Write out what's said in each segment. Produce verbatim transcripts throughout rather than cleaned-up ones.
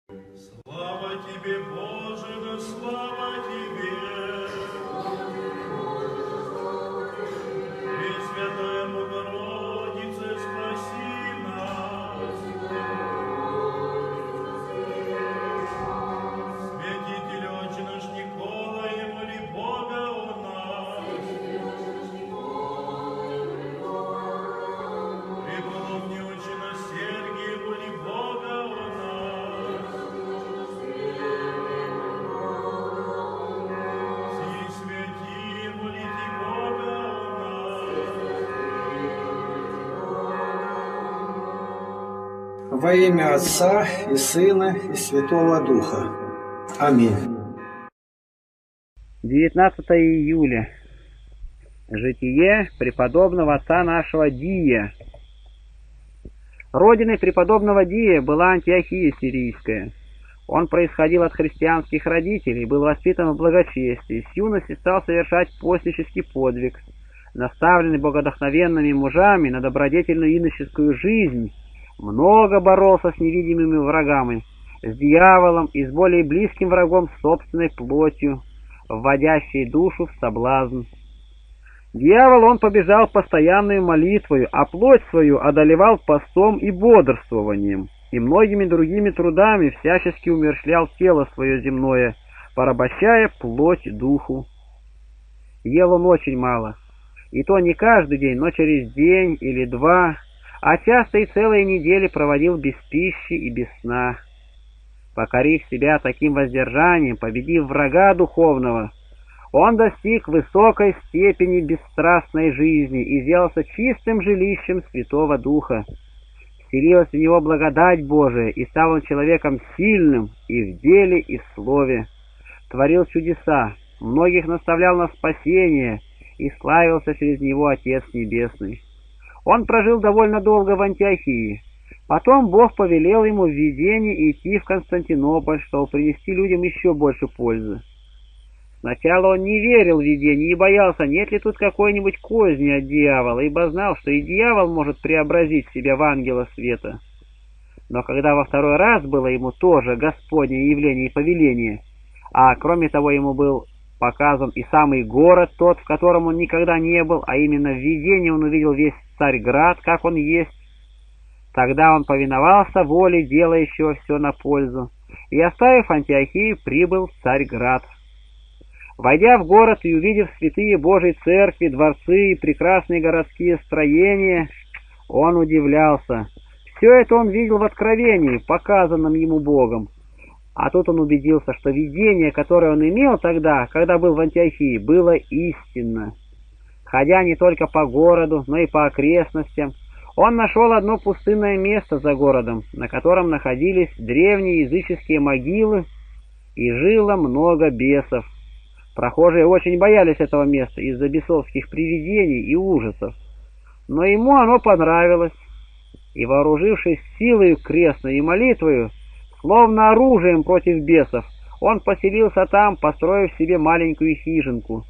Слава тебе, Боже, да слава тебе! Пресвятая Богородица, спаси нас! Святитель Отче наш Николай, моли Бога о нас! Преподобный Отче наш Сергий, моли Бога о нас! Все святые, молите Бога о нас! Во имя Отца и Сына и Святого Духа. Аминь. девятнадцатое июля. Житие преподобного отца нашего Дия. Родиной преподобного Дия была Антиохия Сирийская. Он происходил от христианских родителей, был воспитан в благочестии, с юности стал совершать постнический подвиг, наставленный богодохновенными мужами на добродетельную иноческую жизнь, много боролся с невидимыми врагами, с дьяволом и с более близким врагом собственной плотью, вводящей душу в соблазн. Дьявол он побежал постоянной молитвою, а плоть свою одолевал постом и бодрствованием, и многими другими трудами всячески умерщвлял тело свое земное, порабощая плоть духу. Ел он очень мало, и то не каждый день, но через день или два, а часто и целые недели проводил без пищи и без сна. Покорив себя таким воздержанием, победив врага духовного, он достиг высокой степени бесстрастной жизни и сделался чистым жилищем Святого Духа. Вселилась в него благодать Божия, и стал он человеком сильным и в деле, и в слове. Творил чудеса, многих наставлял на спасение, и славился через него Отец Небесный. Он прожил довольно долго в Антиохии. Потом Бог повелел ему в видении идти в Константинополь, чтобы принести людям еще больше пользы. Сначала он не верил в видение и боялся, нет ли тут какой-нибудь козни от дьявола, ибо знал, что и дьявол может преобразить себя в ангела света. Но когда во второй раз было ему тоже Господнее явление и повеление, а кроме того ему был показан и самый город тот, в котором он никогда не был, а именно в видении он увидел весь Царьград, как он есть, тогда он повиновался воле, делающего все на пользу, и, оставив Антиохию, прибыл в Царьград. Войдя в город и увидев святые Божьи церкви, дворцы и прекрасные городские строения, он удивлялся. Все это он видел в откровении, показанном ему Богом. А тут он убедился, что видение, которое он имел тогда, когда был в Антиохии, было истинно. Ходя не только по городу, но и по окрестностям, он нашел одно пустынное место за городом, на котором находились древние языческие могилы, и жило много бесов. Прохожие очень боялись этого места из-за бесовских привидений и ужасов. Но ему оно понравилось, и, вооружившись силою крестной и молитвою, словно оружием против бесов, он поселился там, построив себе маленькую хижинку.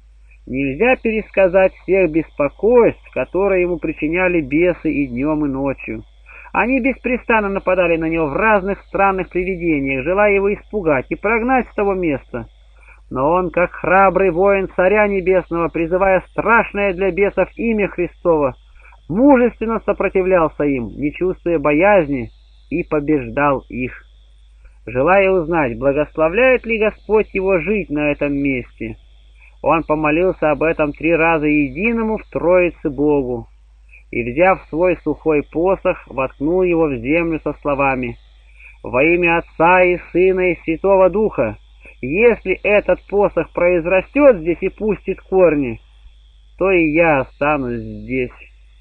Нельзя пересказать всех беспокойств, которые ему причиняли бесы и днем, и ночью. Они беспрестанно нападали на него в разных странных привидениях, желая его испугать и прогнать с того места. Но он, как храбрый воин Царя Небесного, призывая страшное для бесов имя Христово, мужественно сопротивлялся им, не чувствуя боязни, и побеждал их. Желая узнать, благословляет ли Господь его жить на этом месте, он помолился об этом три раза единому в Троице Богу, и, взяв свой сухой посох, воткнул его в землю со словами: «Во имя Отца и Сына и Святого Духа, если этот посох произрастет здесь и пустит корни, то и я останусь здесь».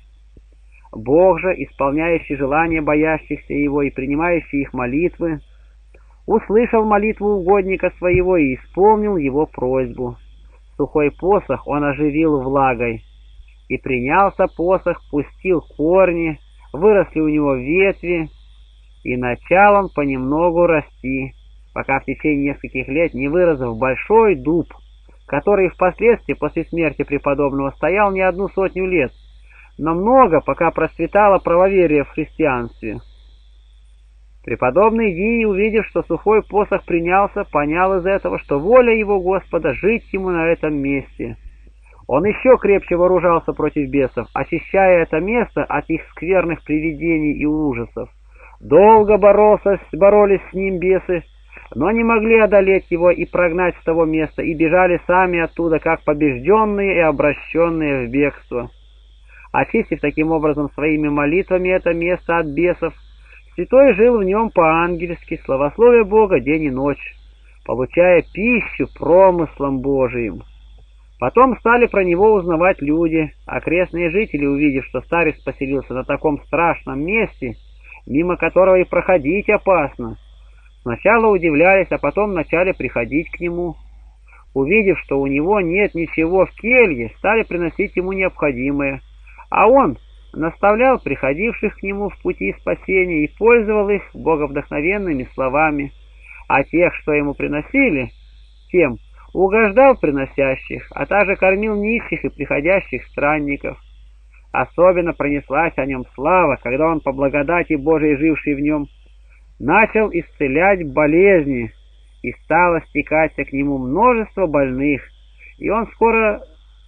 Бог же, исполняющий желания боящихся Его и принимающий их молитвы, услышал молитву угодника своего и исполнил его просьбу. Сухой посох он оживил влагой, и принялся посох, пустил корни, выросли у него ветви, и начал он понемногу расти, пока в течение нескольких лет не вырос в большой дуб, который впоследствии после смерти преподобного стоял не одну сотню лет, но много, пока процветало правоверие в христианстве. Преподобный Дий, увидев, что сухой посох принялся, понял из этого, что воля его Господа жить ему на этом месте. Он еще крепче вооружался против бесов, очищая это место от их скверных привидений и ужасов. Долго боролся, боролись с ним бесы, но не могли одолеть его и прогнать с того места, и бежали сами оттуда, как побежденные и обращенные в бегство. Очистив таким образом своими молитвами это место от бесов, святой жил в нем по-ангельски, славословя Бога день и ночь, получая пищу промыслом Божиим. Потом стали про него узнавать люди. Окрестные жители, увидев, что старец поселился на таком страшном месте, мимо которого и проходить опасно, сначала удивлялись, а потом начали приходить к нему. Увидев, что у него нет ничего в келье, стали приносить ему необходимое, а он наставлял приходивших к нему в пути спасения и пользовал их боговдохновенными словами, а тех, что ему приносили, тем угождал приносящих, а также кормил нищих и приходящих странников. Особенно пронеслась о нем слава, когда он, по благодати Божией, живший в нем, начал исцелять болезни, и стало стекаться к нему множество больных, и он скоро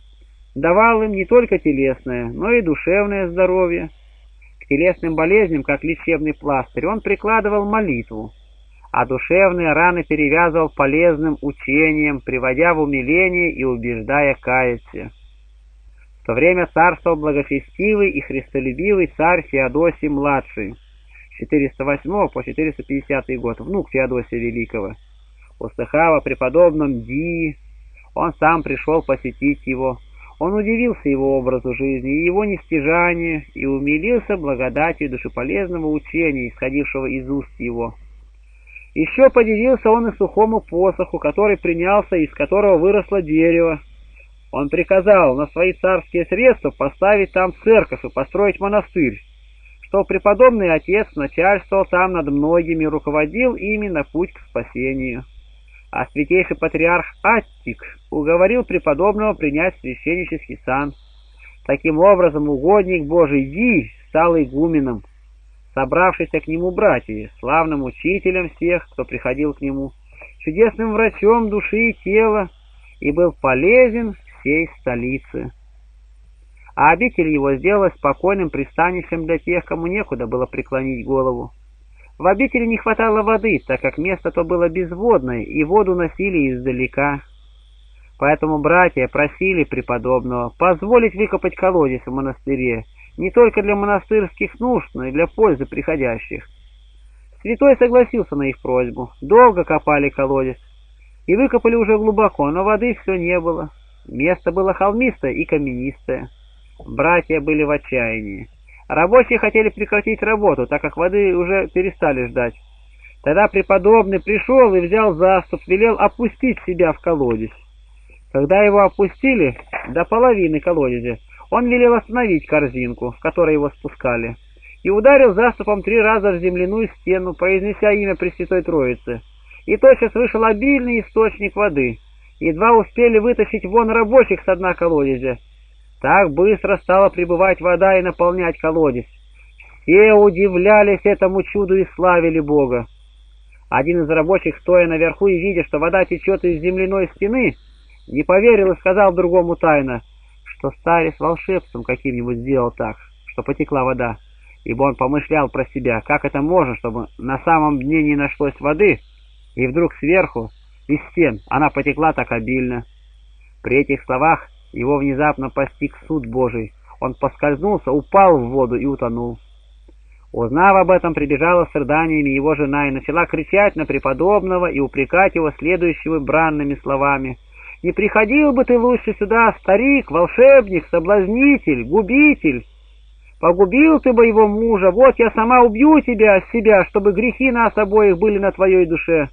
давал им не только телесное, но и душевное здоровье. К телесным болезням, как лечебный пластырь, он прикладывал молитву, а душевные раны перевязывал полезным учением, приводя в умиление и убеждая каяться. В то время царствовал благочестивый и христолюбивый царь Феодосий-младший, с четыреста восьмого по четыреста пятидесятый год, внук Феодосия Великого. Услыхав о преподобном Дии, он сам пришел посетить его. Он удивился его образу жизни и его нестяжанию, и умилился благодатью душеполезного учения, исходившего из уст его. Еще подивился он и сухому посоху, который принялся, из которого выросло дерево. Он приказал на свои царские средства поставить там церковь и построить монастырь, что преподобный отец начальствовал там над многими, руководил ими на путь к спасению. А святейший патриарх Аттик уговорил преподобного принять священнический сан. Таким образом, угодник Божий Дий стал игуменом, собравшийся к нему братья, славным учителем всех, кто приходил к нему, чудесным врачом души и тела, и был полезен всей столице. А обитель его сделалась спокойным пристанищем для тех, кому некуда было преклонить голову. В обители не хватало воды, так как место то было безводное, и воду носили издалека. Поэтому братья просили преподобного позволить выкопать колодец в монастыре, не только для монастырских нужд, но и для пользы приходящих. Святой согласился на их просьбу. Долго копали колодец, и выкопали уже глубоко, но воды все не было. Место было холмистое и каменистое. Братья были в отчаянии. Рабочие хотели прекратить работу, так как воды уже перестали ждать. Тогда преподобный пришел и взял заступ, велел опустить себя в колодец. Когда его опустили до половины колодезя, он велел остановить корзинку, в которой его спускали, и ударил заступом три раза в земляную стену, произнеся имя Пресвятой Троицы. И тотчас вышел обильный источник воды. Едва успели вытащить вон рабочих со дна колодезя. Так быстро стала прибывать вода и наполнять колодец. Все удивлялись этому чуду и славили Бога. Один из рабочих, стоя наверху и видя, что вода течет из земляной стены, не поверил и сказал другому тайно, что старец волшебством каким-нибудь сделал так, что потекла вода, ибо он помышлял про себя, как это можно, чтобы на самом дне не нашлось воды, и вдруг сверху, из стен, она потекла так обильно. При этих словах его внезапно постиг суд Божий. Он поскользнулся, упал в воду и утонул. Узнав об этом, прибежала с рыданиями его жена и начала кричать на преподобного и упрекать его следующими бранными словами. «Не приходил бы ты лучше сюда, старик, волшебник, соблазнитель, губитель! Погубил ты бы его мужа, вот я сама убью тебя от себя, чтобы грехи нас обоих были на твоей душе!»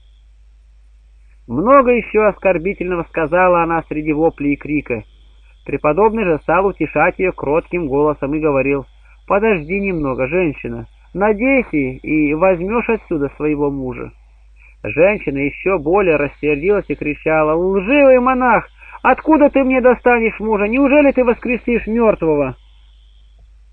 Много еще оскорбительного сказала она среди воплей и крика. Преподобный же стал утешать ее кротким голосом и говорил: «Подожди немного, женщина, надейся и возьмешь отсюда своего мужа». Женщина еще более рассердилась и кричала: «Лживый монах, откуда ты мне достанешь мужа? Неужели ты воскресишь мертвого?»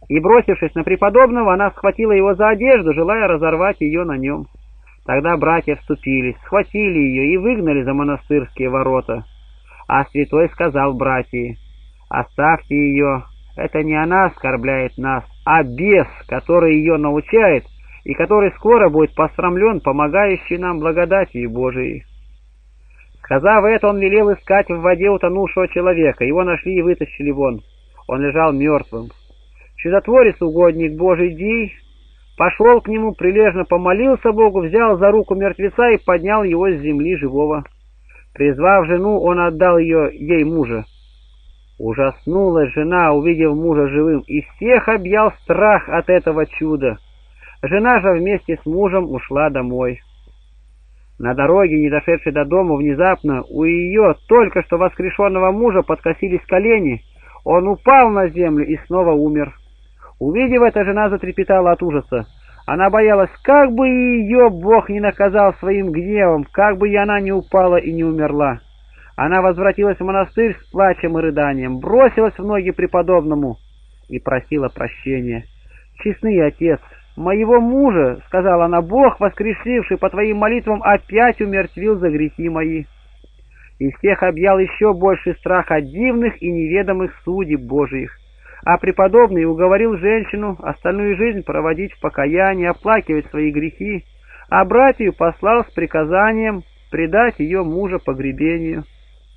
И, бросившись на преподобного, она схватила его за одежду, желая разорвать ее на нем. Тогда братья вступились, схватили ее и выгнали за монастырские ворота. А святой сказал братьям: «Оставьте ее, это не она оскорбляет нас, а бес, который ее научает, и который скоро будет посрамлен, помогающий нам благодатью Божией». Сказав это, он велел искать в воде утонувшего человека. Его нашли и вытащили вон. Он лежал мертвым. Чудотворец, угодник Божий Дий, пошел к нему, прилежно помолился Богу, взял за руку мертвеца и поднял его с земли живого. Призвав жену, он отдал ее ей мужа. Ужаснулась жена, увидев мужа живым, и всех объял страх от этого чуда. Жена же вместе с мужем ушла домой. На дороге, не дошедшей до дома, внезапно у ее только что воскрешенного мужа подкосились колени. Он упал на землю и снова умер. Увидев это, жена затрепетала от ужаса. Она боялась, как бы ее Бог не наказал своим гневом, как бы и она не упала и не умерла. Она возвратилась в монастырь с плачем и рыданием, бросилась в ноги преподобному и просила прощения. «Честный отец, моего мужа, — сказала она, — Бог, воскресивший по твоим молитвам, опять умертвил за грехи мои». И всех объял еще больший страх от дивных и неведомых судеб Божиих. А преподобный уговорил женщину остальную жизнь проводить в покаянии, оплакивать свои грехи, а братью послал с приказанием предать ее мужа погребению.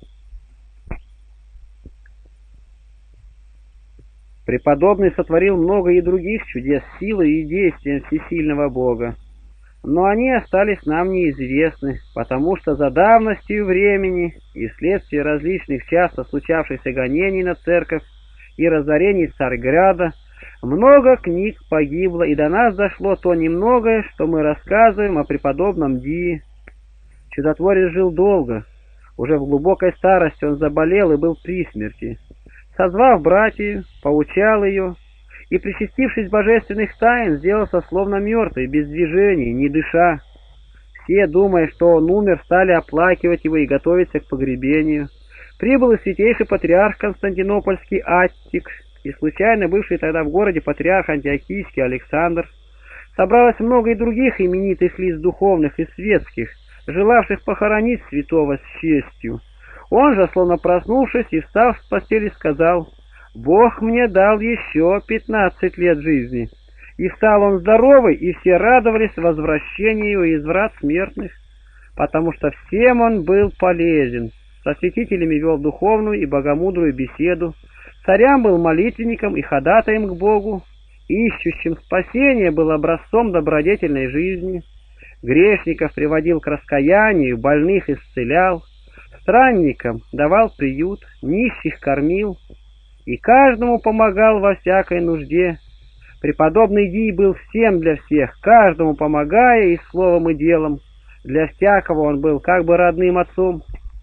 Преподобный сотворил много и других чудес силой и действием всесильного Бога, но они остались нам неизвестны, потому что за давностью времени и вследствие различных часто случавшихся гонений на церковь и разорений Царьграда много книг погибло, и до нас дошло то немногое, что мы рассказываем о преподобном Дии. Чудотворец жил долго, уже в глубокой старости он заболел и был при смерти. Созвав братью, поучал ее, и, причастившись божественных тайн, сделался словно мертвый, без движения, не дыша. Все, думая, что он умер, стали оплакивать его и готовиться к погребению. Прибыл и святейший патриарх Константинопольский Аттик, и случайно бывший тогда в городе патриарх Антиохийский Александр. Собралось много и других именитых лиц духовных и светских, желавших похоронить святого с честью. Он же, словно проснувшись и встав с постели, сказал: «Бог мне дал еще пятнадцать лет жизни». И встал он здоровый, и все радовались возвращению из врат смертных, потому что всем он был полезен. Со святителями вел духовную и богомудрую беседу, царям был молитвенником и ходатаем к Богу, ищущим спасения был образцом добродетельной жизни, грешников приводил к раскаянию, больных исцелял, странникам давал приют, нищих кормил и каждому помогал во всякой нужде. Преподобный Дий был всем для всех, каждому помогая и словом, и делом. Для всякого он был как бы родным отцом.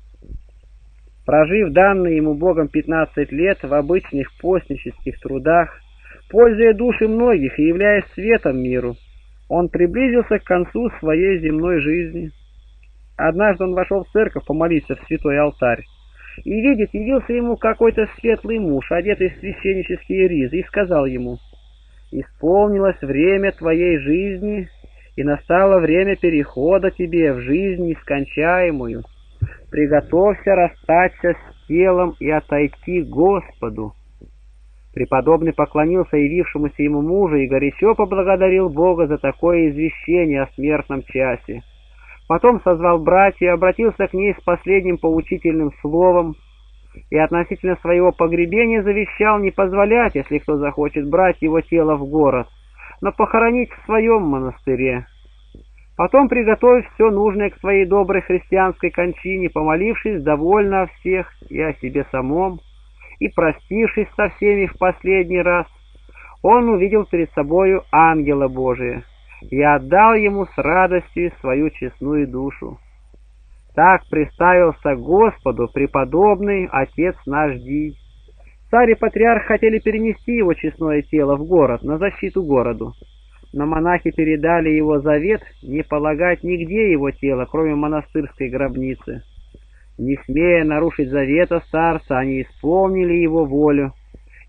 Прожив данные ему Богом пятнадцать лет в обычных постнических трудах, пользуя души многих и являясь светом миру, он приблизился к концу своей земной жизни. Однажды он вошел в церковь помолиться в святой алтарь, и, видит, явился ему какой-то светлый муж, одетый в священнические ризы, и сказал ему: «Исполнилось время твоей жизни, и настало время перехода тебе в жизнь нескончаемую. Приготовься расстаться с телом и отойти к Господу». Преподобный поклонился явившемуся ему мужу и горячо поблагодарил Бога за такое извещение о смертном часе. Потом созвал братьев и обратился к ней с последним поучительным словом, и относительно своего погребения завещал не позволять, если кто захочет, брать его тело в город, но похоронить в своем монастыре. Потом, приготовив все нужное к своей доброй христианской кончине, помолившись довольно о всех и о себе самом, и простившись со всеми в последний раз, он увидел перед собою ангела Божия и отдал ему с радостью свою честную душу. Так приставился к Господу преподобный отец наш Дий. Царь и патриарх хотели перенести его честное тело в город на защиту городу, но монахи передали его завет не полагать нигде его тело, кроме монастырской гробницы. Не смея нарушить завета старца, они исполнили его волю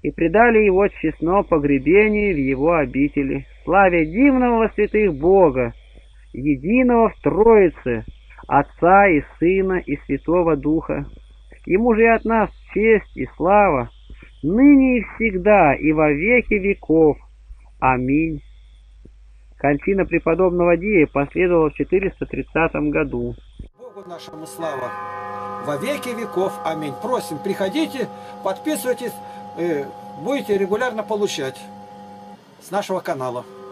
и предали его честно погребению в его обители, славя дивного во святых Бога, единого в Троице, Отца и Сына и Святого Духа. Ему же и от нас честь и слава, ныне и всегда, и во веки веков. Аминь. Кончина преподобного Дия последовала в четыреста тридцатом году. Богу нашему слава во веки веков. Аминь. Просим, приходите, подписывайтесь, будете регулярно получать с нашего канала.